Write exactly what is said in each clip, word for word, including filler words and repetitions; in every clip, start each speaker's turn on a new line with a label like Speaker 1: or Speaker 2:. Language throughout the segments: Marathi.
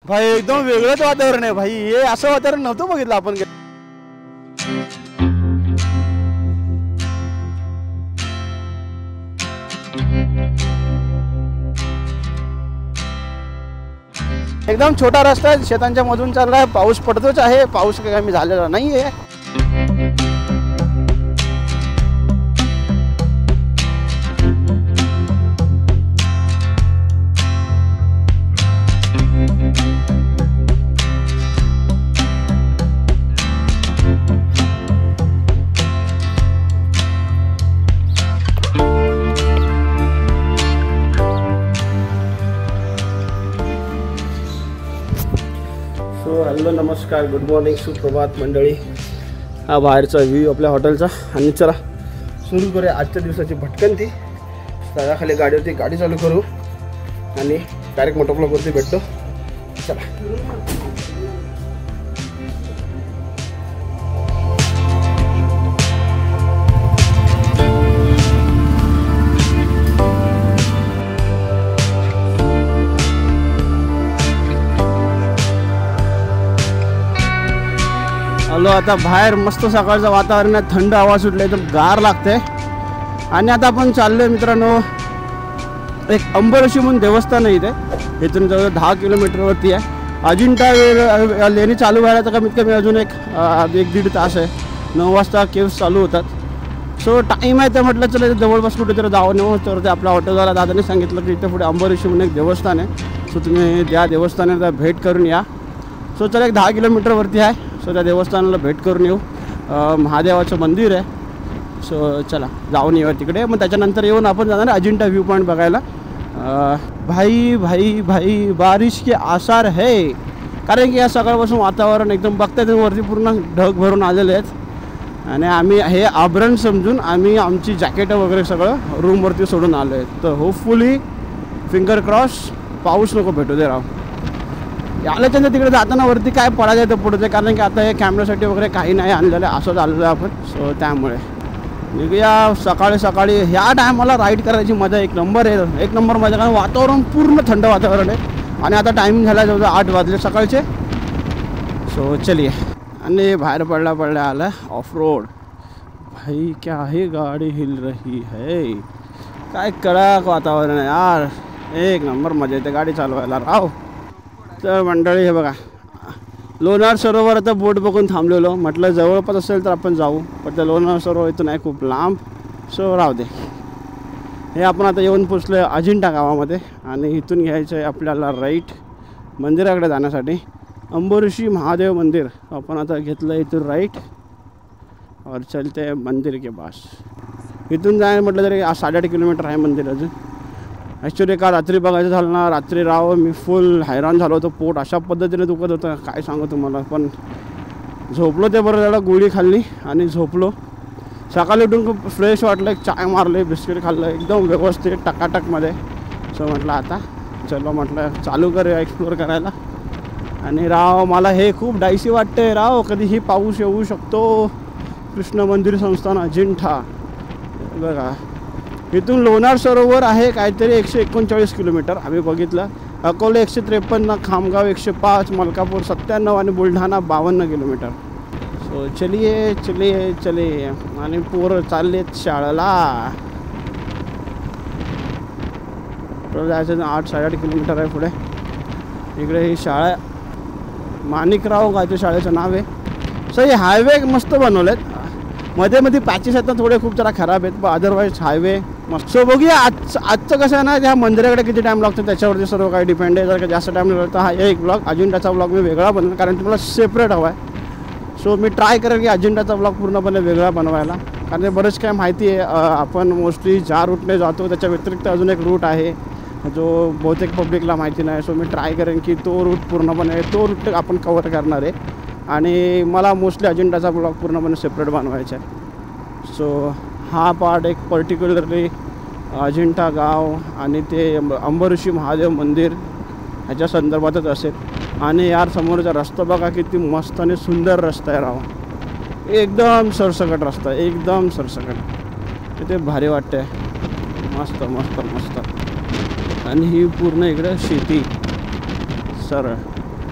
Speaker 1: भाई एकदम वेगळंच वातावरण आहे भाई, हे असं वातावरण नव्हतं बघितलं आपण. एकदम छोटा रस्ता आहे, शेतांच्या मधून चालला आहे. पाऊस पडतोच आहे, पाऊस काही कमी झालेला नाही आहे. हॅलो नमस्कार, गुड मॉर्निंग, सुप्रभात मंडळी. हा बाहेरचा व्ह्यू आपल्या हॉटेलचा. आणि चला सुरू करूया आजच्या दिवसाची भटकंती. तळाखाली गाडी होती, गाडी चालू करू आणि डायरेक्ट मोटो ब्लॉगवरती भेटतो. चला. आलो आता बाहेर. मस्त सकाळचं वातावरण आहे, थंड हवा सुटले, एकदम गार लागते. आणि आता आपण चाललोय मित्रांनो, एक अंबरशी म्हणून देवस्थान आहे इथे. इथून जवळ दहा किलोमीटरवरती आहे. अजिंठा वेळ लेणी चालू व्हायला तर कमीत कमी अजून एक एक दीड तास आहे. नऊ वाजता केव्स चालू होतात. सो टाईम आहे तर म्हटलं चला जवळपास कुठेतरी जावं. नऊ तर ते आपल्या हॉटेलवाला दादाने सांगितलं की इथे पुढे अंबरशी म्हणून एक देवस्थान आहे. सो तुम्ही त्या देवस्थानाला भेट करून या. सो चला एक दहा किलोमीटरवरती आहे. सो त्या देवस्थानाला भेट करून येऊ. महादेवाचं मंदिर आहे. सो चला जाऊन येऊ तिकडे. मग त्याच्यानंतर येऊन आपण जाणार अजिंठा व्ह्यू पॉईंट बघायला. भाई भाई भाई बारिश के आसार है, कारण की या सकाळपासून वातावरण एकदम बघताय वरती पूर्ण ढग भरून आलेले आहेत. आणि आम्ही हे आभरण समजून आम्ही आमची जॅकेट वगैरे सगळं रूमवरती सोडून आलो आहे. तर होपफुली फिंगर क्रॉस पाऊस नको भेटू दे राव. आल्याच्यानंतर तिकडे जाताना वरती काय पडायचं तर पुढचं, कारण की आता हे कॅमेऱ्यासाठी वगैरे काही नाही आणलेलं आहे, असं झालेलं आहे आपण. सो त्यामुळे निघूया सकाळी सकाळी. ह्या टायमाला राईड करायची मजा एक नंबर आहे, एक नंबर मजा. कारण वातावरण पूर्ण थंड वातावरण आहे. आणि आता टायमिंग झाला जवळ आठ वाजले सकाळचे. सो चलिए. आणि बाहेर पडला पडला आला ऑफ रोड. भाई क्या है, गाडी हिल रही है. काय कडक वातावरण आहे यार, एक नंबर मजा येते गाडी चालवायला राव. तर मंडळी हे बघा, लोणार सरोवर आता बोट बघून थांबलेलो. म्हटलं जवळपास असेल तर आपण जाऊ, पण त्या लोणार सरोवर इथून आहे खूप लांब. सो राहू दे. हे आपण आता येऊन पोचलो आहे अजिंठा गावामध्ये. आणि इथून घ्यायचं आहे आपल्याला राईट मंदिराकडे जाण्यासाठी. अंबरशी महादेव मंदिर आपण आता घेतलं इथून राईट और चलते मंदिर के पास. इथून जायला म्हटलं तरी साडेआठ किलोमीटर आहे मंदिर अजून. ॲक्च्युली का रात्री बघायचं झालं ना, रात्री राव मी फुल हैराण झालो होतो. पोट अशा पद्धतीने दुखत होतं काय सांगू तुम्हाला. पण झोपलो ते बरं झालं, गोळी खाल्ली आणि झोपलो. सकाळी उठून खूप फ्रेश वाटलं. एक चाय मारले, बिस्किट खाल्लं, एकदम व्यवस्थित टकाटकमध्ये. सो म्हटलं आता चलो म्हटलं चालू करूया एक्सप्लोअर करायला. आणि राव मला हे खूप डायसी वाटते राव, कधीही पाऊस येऊ शकतो. कृष्ण मंदिर संस्थान अजिंठा बघा. इथून लोणार सरोवर आहे काहीतरी एकशे एकोणचाळीस किलोमीटर आम्ही बघितलं. अकोला एकशे त्रेपन्न, खामगाव एकशे पाच, मलकापूर सत्त्याण्णव आणि बुलढाणा बावन्न किलोमीटर. सो चलिये चलिये चलिये. आणि पोरं चाललेत शाळेला. जायचं आठ साडेआठ किलोमीटर आहे पुढे. इकडे ही शाळा माणिकराव गावच्या शाळेचं नाव आहे. सो हे हायवे मस्त बनवलेत. मध्ये मध्ये पॅचेस आहेत ना थोडे खूप जरा खराब आहेत, पण अदरवाईज हायवे मस्त. सो बघूया आज आजचं कसं आहे ना, त्या मंदिराकडे किती टाईम लागतो त्याच्यावरती सर्व काही डिपेंड आहे. जर का जास्त टाईम लागला तर हा एक ब्लॉग अजिंठाचा ब्लॉग मी वेगळा बनवेन, कारण तुम्हाला सेपरेट हवा आहे. सो मी ट्राय करेन की अजिंठाचा ब्लॉग पूर्णपणे वेगळा बनवायला, कारण ते बरेच काय माहिती आहे. आपण मोस्टली ज्या रूटने जातो त्याच्या व्यतिरिक्त अजून एक रूट आहे जो बहुतेक पब्लिकला माहिती नाही. सो मी ट्राय करेन की तो रूट पूर्णपणे तो रूट आपण कवर करणार आहे. आणि मला मोस्टली अजिंठाचा ब्लॉग पूर्णपणे सेपरेट बनवायचा आहे. सो हा पार्ट एक पर्टिक्युलरली अजिंठा गाव आणि ते अंबरशी महादेव मंदिर ह्याच्या संदर्भातच असेल. आणि यार समोरचा रस्ता बघा किती मस्त आणि सुंदर रस्ता आहे राव. एकदम सरसकट रस्ता, एकदम सरसकट. ते भारी वाटते. मस्त मस्त मस्त. आणि ही पूर्ण इकडे शेती सरळ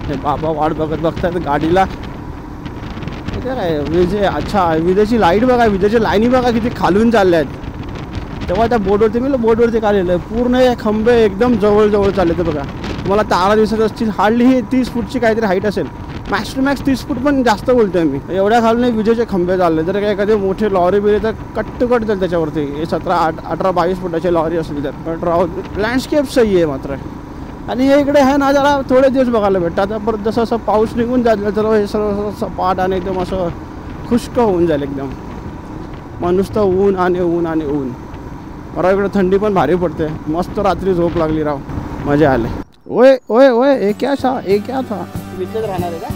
Speaker 1: हे बाबा वाट बघत बघतायत गाडीला. इथे काय विजे, अच्छा विजेची लाईट बघा, विजेची लाईनी बघा किती खालून चालल्या आहेत. तेव्हा त्या बोर्डवरती मी बोर्डवरती काढलेलं आहे पूर्ण हे खंबे एकदम जवळजवळ चालले ते बघा. तुम्हाला तारा दिसत असतील. हार्डली ही तीस फूटची काहीतरी हाईट असेल. मॅक्स टू मॅक्स तीस फूट पण जास्त बोलतोय मी. एवढ्या खालून विजेचे खंबे चालले. जर काही एखादी मोठी लॉरी बिरी तर कट्ट कट जाईल त्याच्यावरती. हे सतरा आठ अठरा बावीस फुटाची लॉरी असेल तर. पण राहू लँडस्केप सही आहे मात्र. आणि हे इकडे आहे ना जरा थोडे दिवस बघायला भेटतात. आता परत जसं असं पाऊस निघून जाईल तर हे सर्व सपाट आणि एकदम असं खुष्क होऊन जाईल एकदम. मग नुसतं ऊन आणि ऊन आणि ऊन. बरं इकडे थंडी पण भारी पडते. मस्त रात्री झोप लागली राव. मजा आले. ओय ओय ओय हे क्या था हे क्या था. विद्युत राहणार आहे का.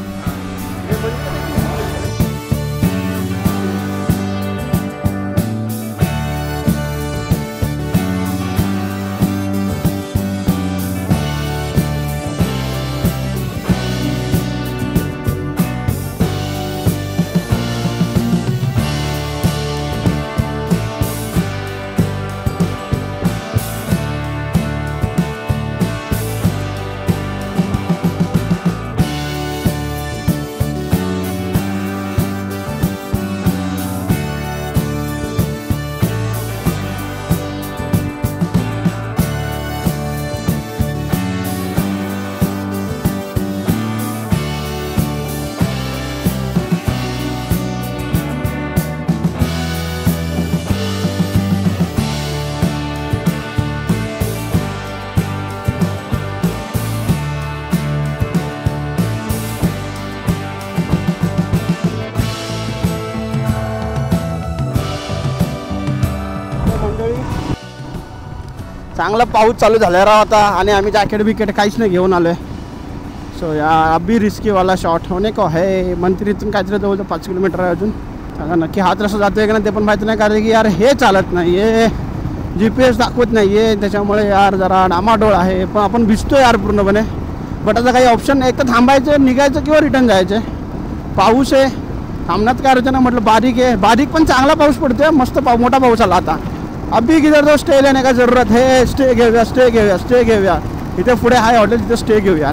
Speaker 1: चांगला पाऊस चालू झाला राव आता. आणि आम्ही जॅकेट बिकेट काहीच नाही घेऊन आलो आहे. सो या अभी रिस्कीवाला शॉट होणे को है. मंत्रीतून काहीतरी जवळ पाच किलोमीटर आहे अजून. सांगा नक्की हात रस्ता जातो आहे का नाही ते पण माहिती नाही. कारण की यार हे चालत नाही आहे. जी पी एस दाखवत नाही आहे. त्याच्यामुळे यार जरा डामाडोळ आहे. पण आपण भिजतो यार पूर्णपणे. बट आता काही ऑप्शन नाही. एक तर थांबायचं निघायचं किंवा रिटर्न जायचं. पाऊस आहे थांबण्यात काय होतं ना म्हटलं. बारीक आहे बारीक पण चांगला पाऊस पडतोय. मस्त पाऊ मोठा पाऊस आला आता. अभी किधर तो स्टे लेने का जरूरत है. स्टे घेऊया स्टे घेऊया स्टे घेऊया. इथे पुढे हाय हॉटेल तिथे स्टे घेऊया.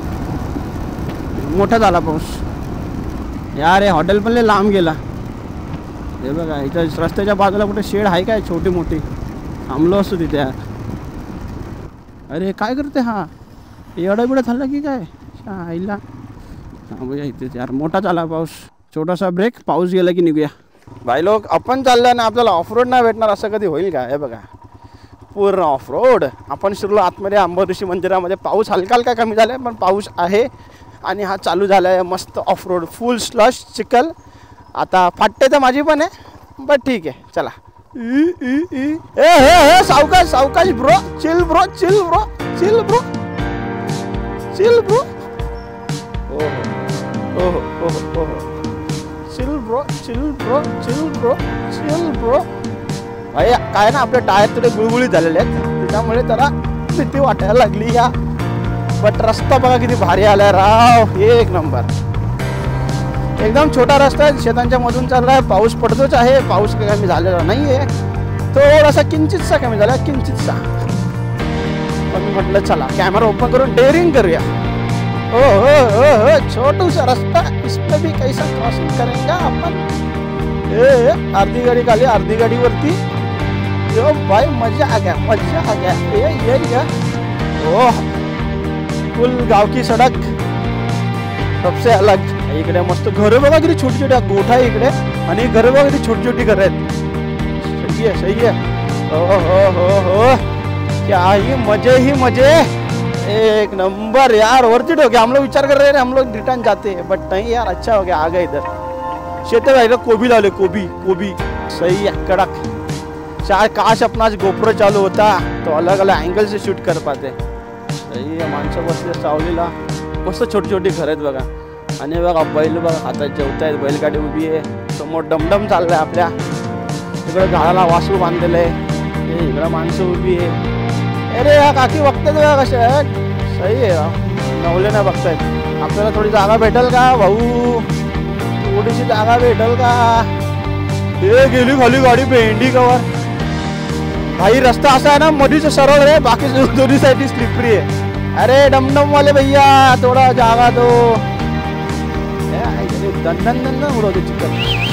Speaker 1: मोठा झाला पाऊस यार. हे हॉटेल पण लय लांब गेला. हे बघा इथं रस्त्याच्या बाजूला कुठे शेड आहे काय छोटी मोठी. थांबलो असतो तिथे यार. अरे काय करते हा. एवढा बिडा झाला की काय आईला. थांबूया इथेच यार. मोठा झाला पाऊस. छोटासा ब्रेक. पाऊस गेला की निघूया. भाई लोक आपण चाललं ना आपल्याला ऑफरोड नाही भेटणार असं कधी होईल का. हे बघा पूर्ण ऑफरोड. आपण शिरलो आतमध्ये अंबरऋषी मंदिरामध्ये. पाऊस हलका हलका कमी झाला आहे पण पाऊस आहे. आणि हा चालू झाला आहे मस्त ऑफरोड. फुल स्लश चिखल. आता फाटते तर माझी पण आहे बट ठीक आहे चला. ई ई ई ए हे सावकाश सावकाश bro. Chill bro chill bro chill bro chill bro. ओहो ओहो ओहो ओहो chill bro chill bro chill bro chill bro. भाई काय ना आपले टायर थोडे गुळगुळीत झालेले आहेत त्याच्यामुळे जरा भीती वाटायला लागली या. बट रस्ता बघा किती भारी आलाय राव. एक नंबर. एकदम छोटा रस्ता आहे. शेतांच्या मधून चालला आहे. पाऊस पडतोच आहे. पाऊस काही कमी झालेला नाही आहे. थोडासा किंचितसा कमी झाला किंचितसा. पण मी म्हटलं चला कॅमेरा ओपन करून डेअरिंग करूया. ओ हो हो हो छोटू सा रास्ता. इसमें भी कैसा क्रॉसिंग करेंगे अपन. ए अर्धी गाडी खाली अर्धी गाडी वरती. यो भाई मजा आ गया मजा आ गया. ये ये ये ओह फुल गाव की सडक सबसे अलग. इकडे मस्त घरं बघा किती छोटी छोटी. गोठा आहे इकडे आणि घरं बघा किती छोटी छोटी घरं आहेत. सही है सही है. हो हो हो हो क्या ही मजे ही मजे. एक नंबर यार. वर्थ इट हो गया. हम लोग विचार कर रहे हैं हम लोग रिटर्न जाते हैं बट नहीं यार अच्छा हो गया आ गए इधर. शेते भाई कोबी लाले कोबी कोबी. सही है कड़क. शायद काश अपना आज गोप्रो चालू होता तो अलग अलग एंगल से शूट कर पाते. सही आहे. माणसं बसले सावलीला. मस्त छोटी छोटी घरं आहेत बघा. आणि बघा बैल बघा आता जेवत आहेत. बैलगाडी उभी आहे. समोर डमडम चाललाय आपल्या. इकडे झाडाला वासू बांधलेलं आहे. इकडं माणसं उभी आहे. अरे या काकी बघतायत बघा कशा आहेत. सही आहे. नवले नाही बघतायत. आपल्याला थोडी जागा भेटेल का भाऊ. थोडीशी जागा भेटेल का. हे गेली खाली गाडी भेंडी कवर. भाई रस्ता असा आहे ना मधीच सरळ आहे बाकी दोन्ही साईड स्लिपरी आहे. अरे डमडम वाले भैया थोड़ा जागा दो, दन दन दन उडवते चिकन.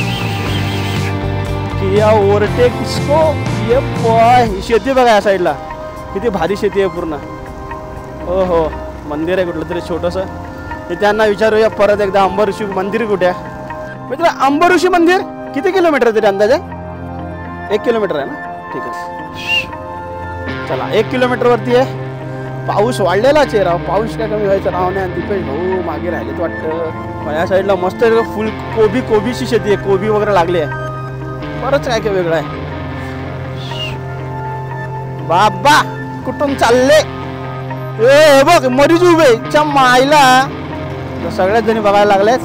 Speaker 1: किया ओव्हरटेक इसको. ये बॉय शेती बघा या साईडला किती भारी शेती आहे पूर्ण. हो हो मंदिर आहे कुठलं तरी छोटंसं. ते त्यांना विचारूया परत एकदा अंबऋषी मंदिर कुठे आहे. मित्र अंबऋषी मंदिर किती किलोमीटर तरी अंदाजे? एक किलोमीटर आहे ना. ठीक आहे चला एक किलोमीटर वरती आहे. पाऊस वाढलेलाच आहे राव. पाऊस काय कमी व्हायचं राव नाही. दीपेश भाऊ मागे राहिलेत वाटतं. या साईडला मस्त फुल कोबी कोबीची शेती आहे. कोबी वगैरे लागली आहे. बरंच काय काय वेगळं आहे. बाबा कुठून चालले? ए बघ मरीच उभे च्या मायला. सगळ्याच जणी बघायला लागलेत.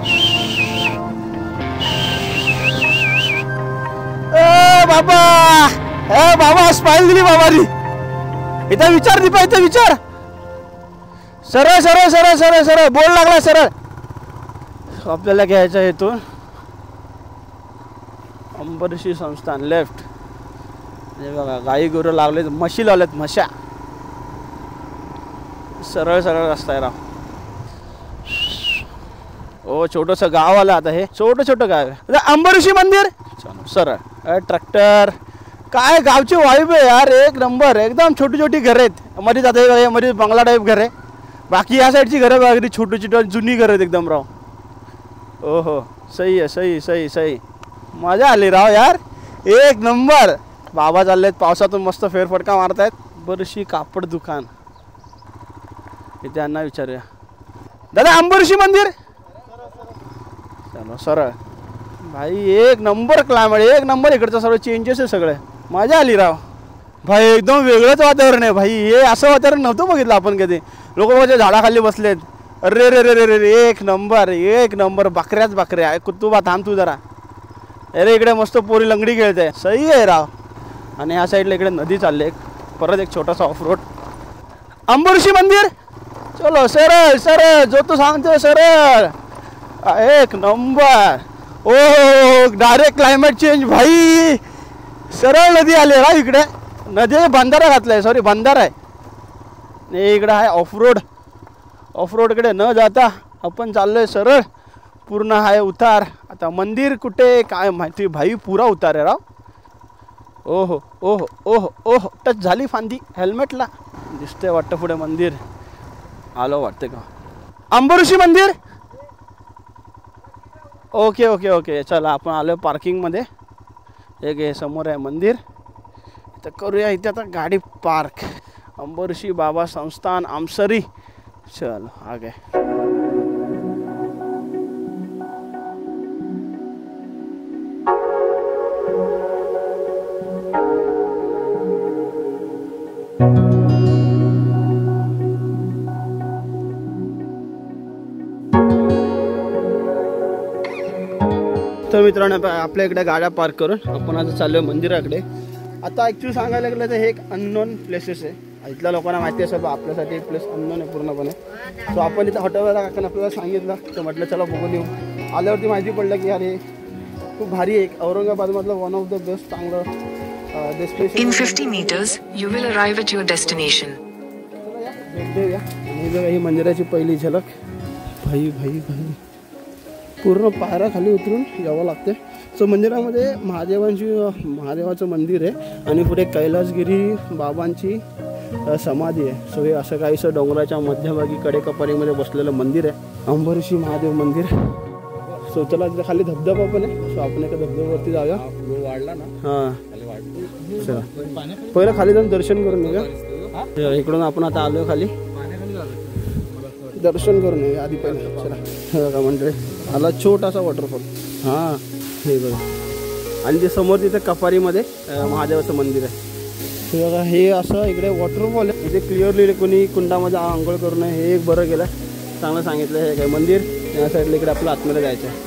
Speaker 1: ए बाबा ए बाबा स्माइल दिली बाबानी. इथं विचार दीपा इथं विचार. सरळ सरळ सरळ सरळ सरळ बोल लागला सरळ. आपल्याला घ्यायचा येतो अंबऋषी संस्थान लेफ्ट. हे बघा गाई गुरं लागले, म्हशी लावल्यात म्हशा. सरळ सरळ रस्ता आहे राव. ओ छोटंसं गाव आलं आता. हे छोटं छोटं गाव आहे अंबऋषी मंदिर. सरळ ट्रॅक्टर काय गावची वाईब आहे यार. एक नंबर. एकदम छोटी छोटी घरं आहेत. मध्ये जाते मध्ये बंगला टाईप घर आहे. बाकी या साईडची घरं अगदी छोटी छोटी जुनी घरं आहेत एकदम राव. ओ हो सही आहे सही सही सही. मजा आली राव यार. एक नंबर. बाबा चाललेत पावसातून मस्त फेरफटका मारतायत. अंबऋषी कापड दुकान. इथे त्यांना विचारूया. दादा अंबऋषी मंदिर. चलो सरळ भाई. एक नंबर क्लायमेट. एक नंबर. इकडचं सर्व चेंजेस आहे सगळे. मजा आली राव भाई. एकदम वेगळंच वातावरण आहे भाई. हे असं वातावरण नव्हतं बघितलं आपण कधी. लोक माझ्या झाडाखाली बसलेत. अरे रे रे रे रे एक नंबर एक नंबर. बकऱ्याच बकऱ्या. कुतुबा थांब तू जरा. अरे इकडे मस्त पोरी लंगडी खेळते. सही आहे राव. आणि ह्या साईडला इकडे नदी चालली. परत एक छोटासा ऑफ रोड. अंबऋषी मंदिर. चलो सरळ सरळ जो तू सांगतो सरळ. एक नंबर. ओ डायरेक्ट क्लायमेट चेंज भाई. सरळ नदी आली राव इकडे. नदी बंधारा घातलाय. सॉरी बंधारा आहे. इकडे आहे ऑफ रोड. ऑफ रोडकडे न जाता आपण चाललोय सरळ. पूर्ण आहे उतार. आता मंदिर कुठे काय माहिती भाई. पुरा उतार आहे राव. ओहो ओहो ओहो ओहो टच झाली फांदी हेल्मेटला. दिसते वाटतं पुढे मंदिर. आलो वाटते का अंबऋषी मंदिर. ओके ओके ओके चला आपण आलो पार्किंगमध्ये. एक हे समोर आहे मंदिर. तर करूया इथे आता गाडी पार्क. अंबऋषी बाबा संस्थान आमसरी. चल आगे. तर मित्रांनो आपल्या इकडे गाड्या पार्क करून आपण आता चाललो मंदिराकडे. आता ॲक्च्युली सांगायला गेलं तर हे एक अननोन प्लेसेस आहे. इथल्या लोकांना माहिती असेल आपल्यासाठी एक प्लेस अननोन आहे पूर्णपणे. सो आपण इथं हॉटेलला काकाने आपल्याला सांगितलं तर म्हटलं चला बघून येऊ. आल्यावरती माहिती पडलं की अरे खूप भारी आहे. औरंगाबादमधलं वन ऑफ द बेस्ट चांगलं destination.
Speaker 2: In fifty meters, you will arrive at your destination.
Speaker 1: भेट देऊया. आणि ही मंदिराची पहिली झलक. भाई भाई भाई पूर्ण पायऱ्या खाली उतरून यावं लागते. सो मंदिरामध्ये महादेवांची महादेवाचं मंदिर आहे आणि पुढे कैलासगिरी बाबांची समाधी आहे. सो हे असं काहीसं डोंगराच्या मध्यभागी कडेकपारीमध्ये बसलेलं मंदिर आहे. अंबऋषी महादेव मंदिर. सो चला तिथे खाली धबधबा पण आहे. सो आपण एका धबधब्यावरती जाऊया. वाढला ना. हां चला पहिलं खाली जाऊन दर्शन करून येऊया. इकडून आपण आता आलो खाली. दर्शन करून येऊया आधी पहिले. चला बघा मंडळी आला छोटासा वॉटरफॉल. हां हे बघा. आणि ते समोर तिथे कपारीमध्ये महादेवाचं मंदिर आहे. हे बघा हे असं इकडे वॉटरफॉल आहे. इथे क्लिअरली कोणी कुंडामध्ये आंघोळ करू नये. हे एक बरं केलं. चांगलं सांगितलं. हे काय मंदिर या साईडला इकडे आपलं आतमध्ये जायचं आहे.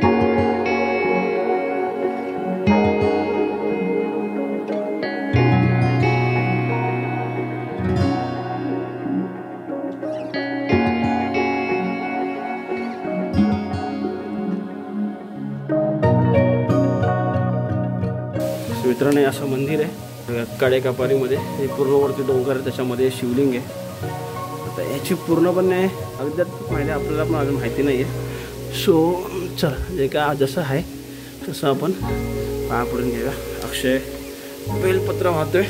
Speaker 1: मित्रांनो असं मंदिर आहे कडेकपारीमध्ये. हे पूर्ववर्ती डोंगर आहे त्याच्यामध्ये शिवलिंग आहे. आता याची पूर्णपणे अगदी माहिती आपल्याला पण अजून माहिती नाही आहे. सो चला जे काय जसं आहे तसं आपण पाया पडून घेऊया. अक्षय बेलपत्र वाहतोय.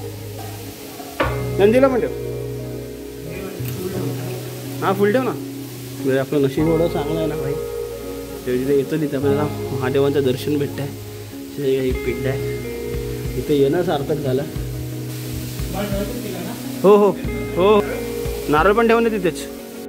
Speaker 1: नंदीला पण ठेव. हां फुल ठेव ना. म्हणजे आपलं नशीब एवढं चांगलं आहे ना भाई. तिथे येतो तिथे आपल्याला महादेवांचं दर्शन भेटतं आहे. एक पिंड आहे इथे येणं सार्थक झालं. हो हो हो नारळ पण ठेवून तिथेच.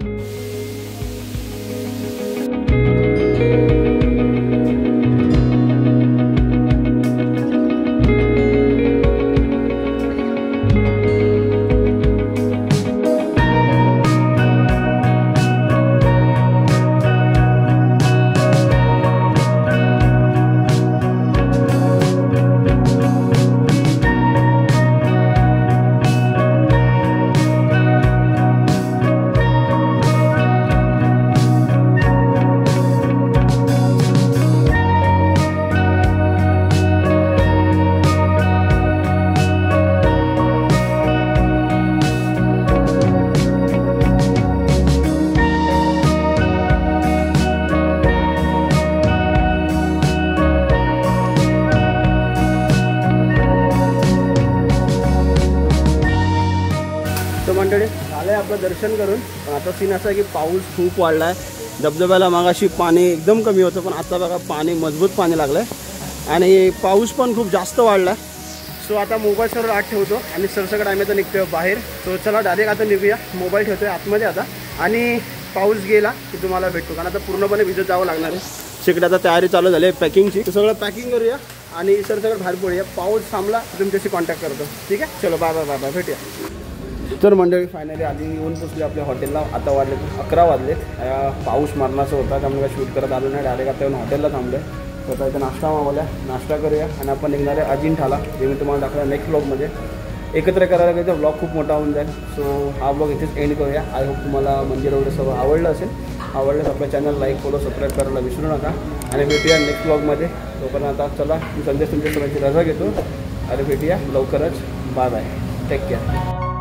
Speaker 1: मंडळी झालं आपलं दर्शन करून. पण आता सीन असा आहे की पाऊस खूप वाढला आहे. धबधब्याला मागाशी पाणी एकदम कमी होतं पण आता बघा पाणी मजबूत पाणी लागलं आहे आणि पाऊस पण खूप जास्त वाढला आहे. सो आता मोबाईल सर्व आत ठेवतो आणि सरसकट आम्ही आता निघतो बाहेर. सो चला डायरेक्ट आता निघूया. मोबाईल ठेवतो आहे आतमध्ये आता आणि पाऊस गेला की तुम्हाला भेटतो कारण आता पूर्णपणे भिजत जावं लागणार आहे. तिकडे आता तयारी चालू झाली आहे पॅकिंगची. सगळं पॅकिंग करूया आणि सरसकट बाहेर पडूया. पाऊस थांबला तुमच्याशी कॉन्टॅक्ट करतो. ठीक आहे चलो बाय बाय बाय बाय भेटूया. तर मंडळी फायनली आधी येऊन पोचले आपल्या हॉटेलला. आता वाजले अकरा वाजलेत. पाऊस मारण्याचा होता त्यामुळे काय शूट करत आलो नाही. डायरेक्ट आता येऊन हॉटेलला थांबले. स्वतः इथं नाश्ता मागवल्या. नाश्ता करूया आणि आपण निघणार आहे अजिंठाला. जे मी तुम्हाला दाखवलं नेक्स्ट ब्लॉगमध्ये. एकत्र करायला गेलं तर ब्लॉग खूप मोठा होऊन जाईल. सो हा ब्लॉग इथेच एंड करूया. आय होप तुम्हाला मंदिर वगैरे सर्व आवडलं असेल. आवडलं तर आपल्या चॅनल लाईक फॉलो सबस्क्राईब करायला विसरू नका आणि भेटूया नेक्स्ट ब्लॉगमध्ये. तोपर्यंत आता चला मी संदेश तुमच्या सर्वांची रजा घेतो. अरे भेटूया लवकरच. Bye bye. Take care.